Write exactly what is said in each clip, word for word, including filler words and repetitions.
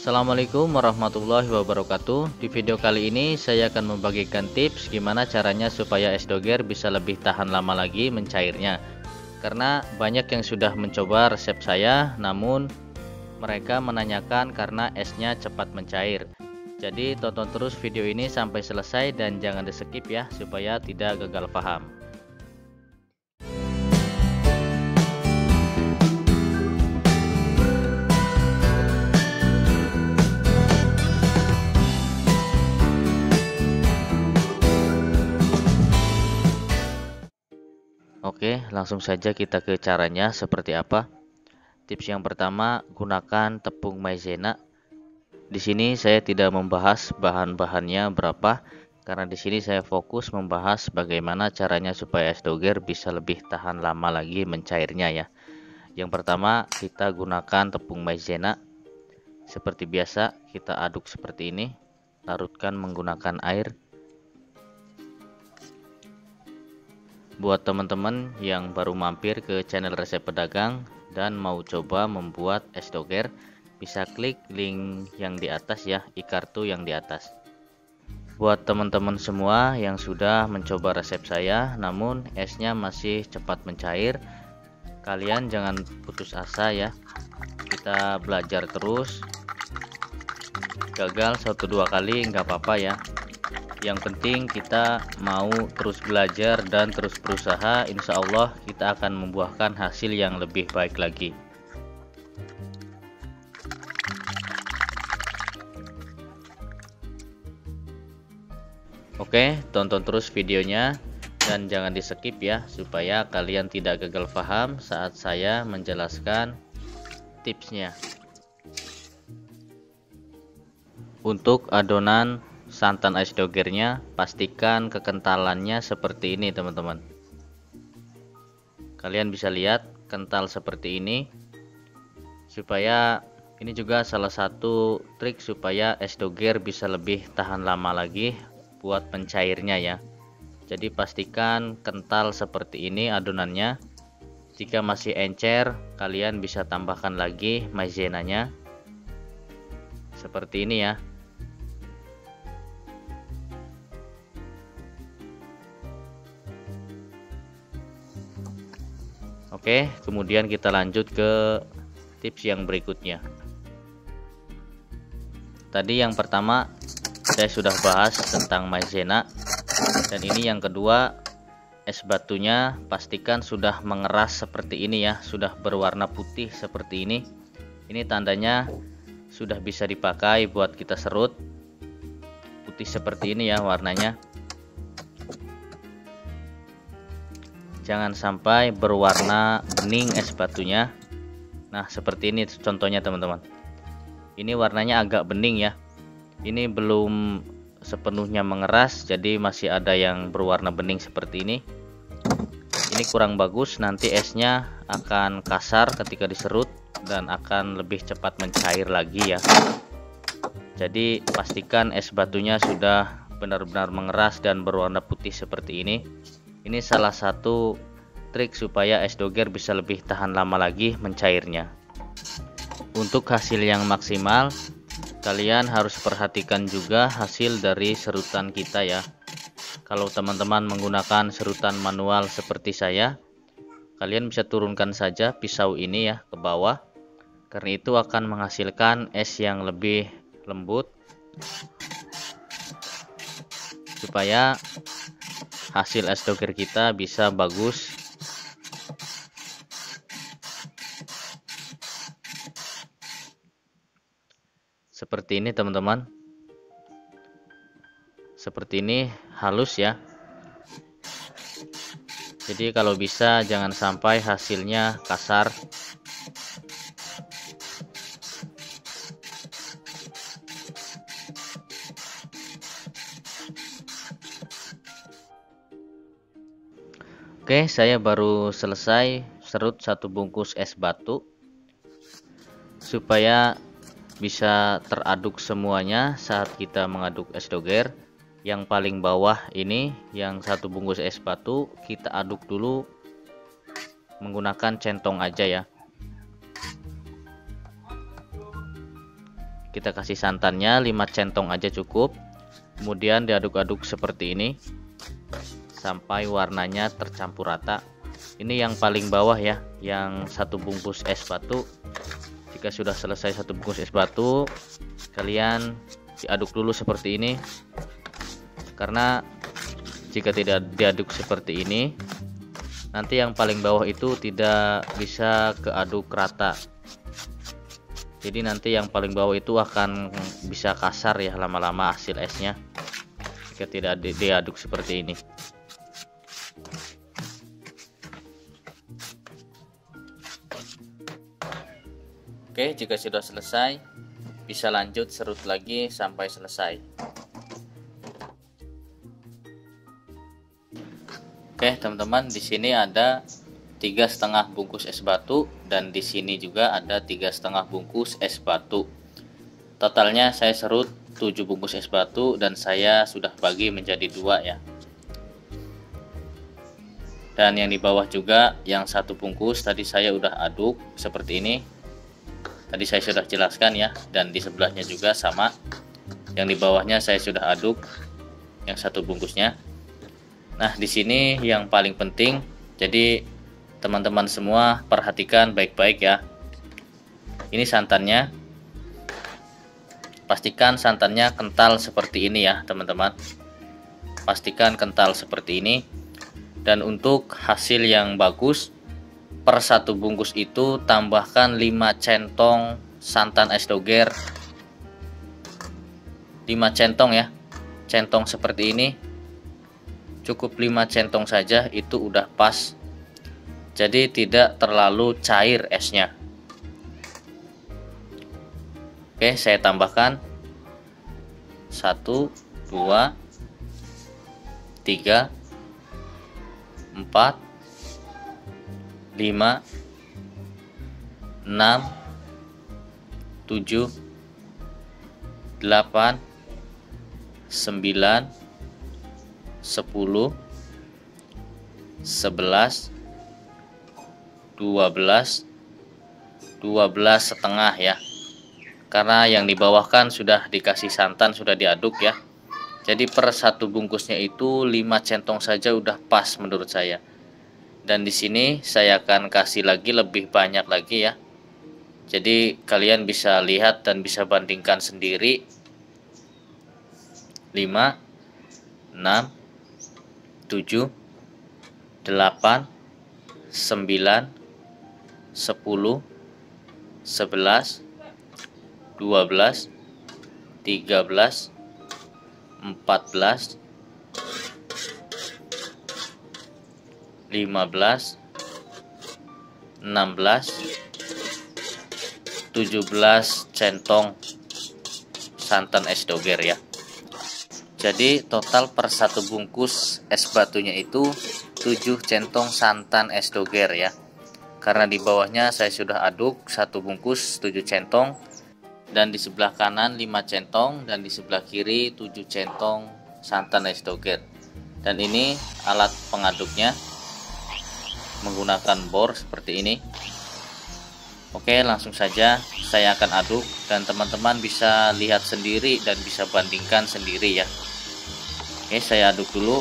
Assalamualaikum warahmatullahi wabarakatuh. Di video kali ini saya akan membagikan tips gimana caranya supaya es doger bisa lebih tahan lama lagi mencairnya. Karena banyak yang sudah mencoba resep saya, namun mereka menanyakan karena esnya cepat mencair. Jadi tonton terus video ini sampai selesai dan jangan di skip ya, supaya tidak gagal paham. Oke, langsung saja kita ke caranya seperti apa. Tips yang pertama, gunakan tepung maizena. Di sini saya tidak membahas bahan-bahannya berapa, karena di sini saya fokus membahas bagaimana caranya supaya es doger bisa lebih tahan lama lagi mencairnya ya. Yang pertama, kita gunakan tepung maizena. Seperti biasa, kita aduk seperti ini, larutkan menggunakan air. Buat teman-teman yang baru mampir ke channel resep pedagang dan mau coba membuat es doger, bisa klik link yang di atas ya, i-kartu yang di atas. Buat teman-teman semua yang sudah mencoba resep saya namun esnya masih cepat mencair, kalian jangan putus asa ya. Kita belajar terus, gagal satu dua kali nggak apa-apa ya. Yang penting kita mau terus belajar dan terus berusaha, insya Allah kita akan membuahkan hasil yang lebih baik lagi. Oke, tonton terus videonya dan jangan di skip ya, supaya kalian tidak gagal paham saat saya menjelaskan tipsnya. Untuk adonan santan es dogernya, pastikan kekentalannya seperti ini teman-teman. Kalian bisa lihat kental seperti ini, supaya ini juga salah satu trik supaya es doger bisa lebih tahan lama lagi buat pencairnya ya. Jadi pastikan kental seperti ini adonannya. Jika masih encer, kalian bisa tambahkan lagi maizenanya seperti ini ya. Oke, kemudian kita lanjut ke tips yang berikutnya. Tadi yang pertama saya sudah bahas tentang maizena, dan ini yang kedua, es batunya pastikan sudah mengeras seperti ini ya, sudah berwarna putih seperti ini. Ini tandanya sudah bisa dipakai buat kita serut. Putih seperti ini ya warnanya. Jangan sampai berwarna bening es batunya. Nah seperti ini contohnya teman-teman. Ini warnanya agak bening ya. Ini belum sepenuhnya mengeras, jadi masih ada yang berwarna bening seperti ini. Ini kurang bagus, nanti esnya akan kasar ketika diserut dan akan lebih cepat mencair lagi ya. Jadi pastikan es batunya sudah benar-benar mengeras dan berwarna putih seperti ini. Ini salah satu trik supaya es doger bisa lebih tahan lama lagi mencairnya. Untuk hasil yang maksimal, kalian harus perhatikan juga hasil dari serutan kita ya. Kalau teman-teman menggunakan serutan manual seperti saya, kalian bisa turunkan saja pisau ini ya ke bawah, karena itu akan menghasilkan es yang lebih lembut, supaya hasil es doger kita bisa bagus. Seperti ini teman-teman. Seperti ini halus ya. Jadi kalau bisa jangan sampai hasilnya kasar. Oke, saya baru selesai serut satu bungkus es batu. Supaya bisa teraduk semuanya saat kita mengaduk es doger, yang paling bawah ini, yang satu bungkus es batu, kita aduk dulu menggunakan centong aja ya. kita kasih santannya lima centong aja cukup. Kemudian diaduk-aduk seperti ini sampai warnanya tercampur rata. Ini yang paling bawah ya, yang satu bungkus es batu. Jika sudah selesai satu bungkus es batu, kalian diaduk dulu seperti ini. Karena jika tidak diaduk seperti ini, nanti yang paling bawah itu tidak bisa keaduk rata. Jadi nanti yang paling bawah itu akan bisa kasar ya lama-lama hasil esnya jika tidak diaduk seperti ini. Oke, jika sudah selesai, bisa lanjut serut lagi sampai selesai. Oke, teman-teman, di sini ada tiga setengah bungkus es batu dan di sini juga ada tiga setengah bungkus es batu. Totalnya saya serut tujuh bungkus es batu dan saya sudah bagi menjadi dua ya. Dan yang di bawah juga yang satu bungkus tadi saya udah aduk seperti ini. Tadi saya sudah jelaskan ya, dan di sebelahnya juga sama. Yang di bawahnya saya sudah aduk yang satu bungkusnya. Nah, di sini yang paling penting, jadi teman-teman semua perhatikan baik-baik ya. Ini santannya. Pastikan santannya kental seperti ini ya, teman-teman. Pastikan kental seperti ini. Dan untuk hasil yang bagus, per satu bungkus itu tambahkan lima centong santan es doger. lima centong ya. Centong seperti ini. Cukup lima centong saja, itu udah pas. Jadi tidak terlalu cair esnya. Oke, saya tambahkan satu, dua, tiga, empat, lima, enam, tujuh, delapan, sembilan, sepuluh, sebelas, dua belas, dua belas setengah ya. Karena yang di bawah kan sudah dikasih santan, sudah diaduk ya. Jadi per satu bungkusnya itu lima centong saja udah pas menurut saya. Dan di sini saya akan kasih lagi lebih banyak lagi ya. Jadi kalian bisa lihat dan bisa bandingkan sendiri. lima, enam, tujuh, delapan, sembilan, sepuluh, sebelas, dua belas, tiga belas, empat belas, lima belas, enam belas, tujuh belas centong santan es doger ya. Jadi total per satu bungkus es batunya itu tujuh centong santan es doger ya. Karena di bawahnya saya sudah aduk satu bungkus tujuh centong, dan di sebelah kanan lima centong, dan di sebelah kiri tujuh centong santan es doger. Dan ini alat pengaduknya menggunakan bor seperti ini. Oke, langsung saja saya akan aduk dan teman-teman bisa lihat sendiri dan bisa bandingkan sendiri ya. Oke, saya aduk dulu.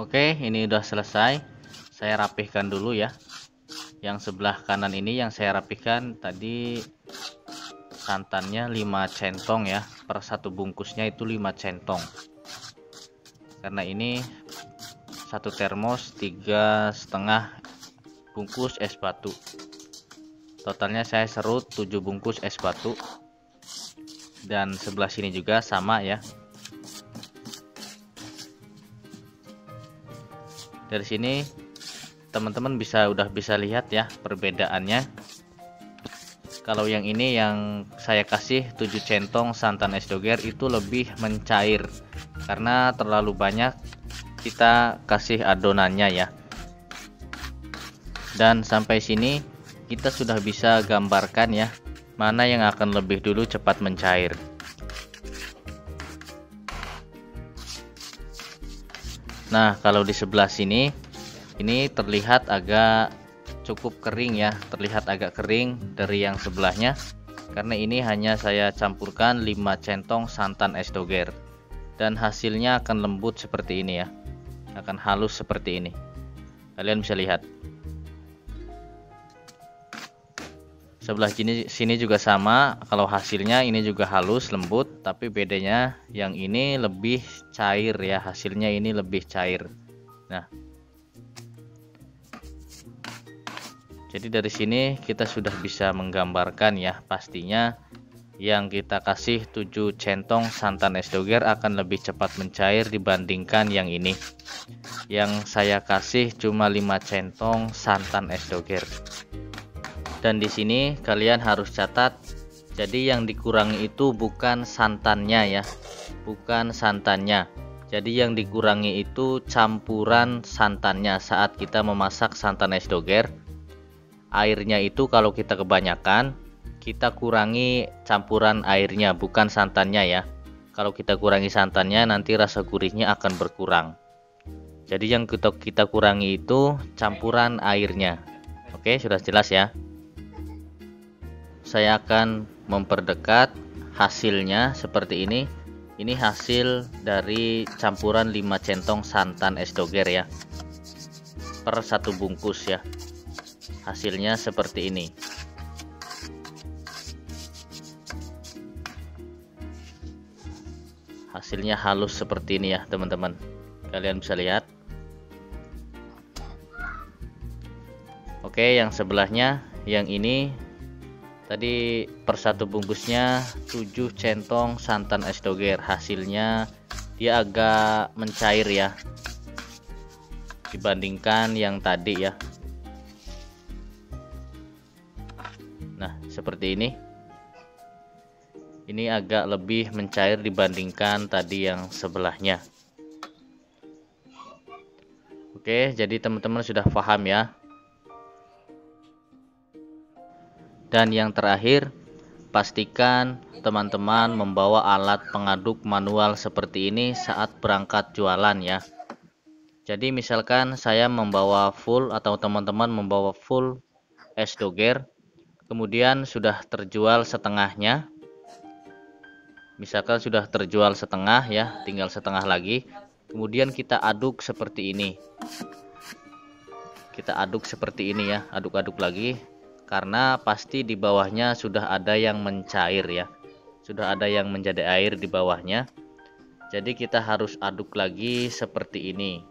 Oke, ini udah selesai. Saya rapihkan dulu ya. Yang sebelah kanan ini yang saya rapihkan tadi santannya lima centong ya. Per satu bungkusnya itu lima centong. Karena ini satu termos tiga setengah bungkus es batu. Totalnya saya serut tujuh bungkus es batu. Dan sebelah sini juga sama ya. Dari sini teman-teman bisa udah bisa lihat ya perbedaannya. Kalau yang ini yang saya kasih tujuh centong santan es doger itu lebih mencair karena terlalu banyak kita kasih adonannya ya. Dan sampai sini kita sudah bisa gambarkan ya mana yang akan lebih dulu cepat mencair. Nah, kalau di sebelah sini ini terlihat agak cukup kering ya, terlihat agak kering dari yang sebelahnya karena ini hanya saya campurkan lima centong santan es doger dan hasilnya akan lembut seperti ini ya, akan halus seperti ini. Kalian bisa lihat. Sebelah sini sini juga sama, kalau hasilnya ini juga halus lembut, tapi bedanya yang ini lebih cair ya, hasilnya ini lebih cair. Nah, jadi dari sini kita sudah bisa menggambarkan ya, pastinya yang kita kasih tujuh centong santan es doger akan lebih cepat mencair dibandingkan yang ini. Yang saya kasih cuma lima centong santan es doger. Dan di sini kalian harus catat, jadi yang dikurangi itu bukan santannya ya, bukan santannya. Jadi yang dikurangi itu campuran santannya saat kita memasak santan es doger. Airnya itu kalau kita kebanyakan, kita kurangi campuran airnya, bukan santannya ya. Kalau kita kurangi santannya, nanti rasa gurihnya akan berkurang. Jadi yang kita, kita kurangi itu campuran airnya. Oke, sudah jelas ya. Saya akan memperdekat hasilnya seperti ini. Ini hasil dari campuran lima centong santan es doger ya, per satu bungkus ya. Hasilnya seperti ini. Hasilnya halus seperti ini ya teman-teman. Kalian bisa lihat. Oke, yang sebelahnya, yang ini tadi per satu bungkusnya tujuh centong santan es doger. Hasilnya dia agak mencair ya dibandingkan yang tadi ya. Nah, seperti ini. Ini agak lebih mencair dibandingkan tadi yang sebelahnya. Oke, jadi teman-teman sudah paham ya. Dan yang terakhir, pastikan teman-teman membawa alat pengaduk manual seperti ini saat berangkat jualan ya. Jadi misalkan saya membawa full atau teman-teman membawa full es doger, kemudian sudah terjual setengahnya. Misalkan sudah terjual setengah ya, tinggal setengah lagi. Kemudian kita aduk seperti ini. Kita aduk seperti ini ya, aduk-aduk lagi. Karena pasti di bawahnya sudah ada yang mencair ya, sudah ada yang menjadi air di bawahnya. Jadi kita harus aduk lagi seperti ini.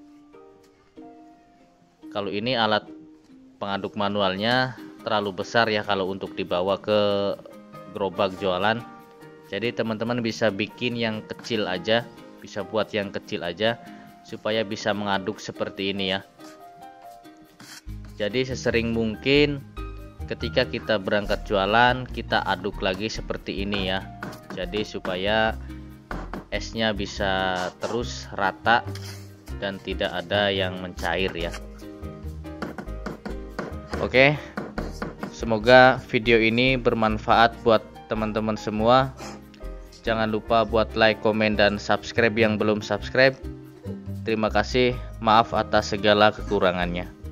Kalau ini alat pengaduk manualnya terlalu besar ya kalau untuk dibawa ke gerobak jualan. Jadi teman-teman bisa bikin yang kecil aja, bisa buat yang kecil aja supaya bisa mengaduk seperti ini ya. Jadi sesering mungkin ketika kita berangkat jualan, kita aduk lagi seperti ini ya. Jadi supaya esnya bisa terus rata dan tidak ada yang mencair ya. Oke, semoga video ini bermanfaat buat teman-teman semua. Jangan lupa buat like, komen, dan subscribe yang belum subscribe. Terima kasih, maaf atas segala kekurangannya.